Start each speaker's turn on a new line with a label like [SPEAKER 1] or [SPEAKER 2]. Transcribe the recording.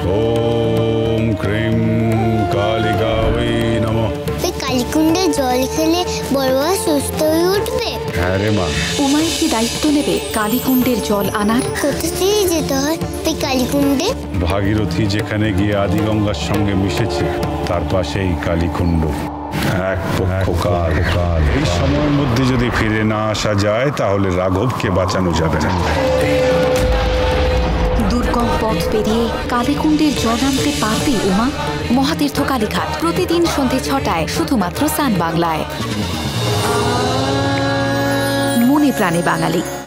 [SPEAKER 1] ওম cream কালিকাবৈ নমঃ।
[SPEAKER 2] এই কালীকুণ্ডে জল খেলে বড় বড় সুস্থ হয়ে উঠবে।
[SPEAKER 1] হ্যাঁ রে মা।
[SPEAKER 3] উমাই কি দায়িত্ব নেবে কালীকুণ্ডের জল আনার?
[SPEAKER 2] কোথা থেকে যেতে হয় এই কালীকুণ্ডে?
[SPEAKER 1] ভাগীরথী যেখানে গিয়ে আদিগঙ্গার সঙ্গে মিশেছে তার পাশেই কালীকুণ্ড। এক পক্ষ কাল। এই সময়ের মধ্যে যদি ফিরে না আসা যায় তাহলে রাঘবকে বাঁচানো যাবে না।
[SPEAKER 3] দুর্গম পথ পেরিয়ে কালীকুণ্ডের জল আনতে পারবে উমা? মহাতীর্থ কালীঘাট প্রতিদিন সন্ধে ৬টায় শুধুমাত্র সান বাংলায়। মনে প্রাণে বাঙালি।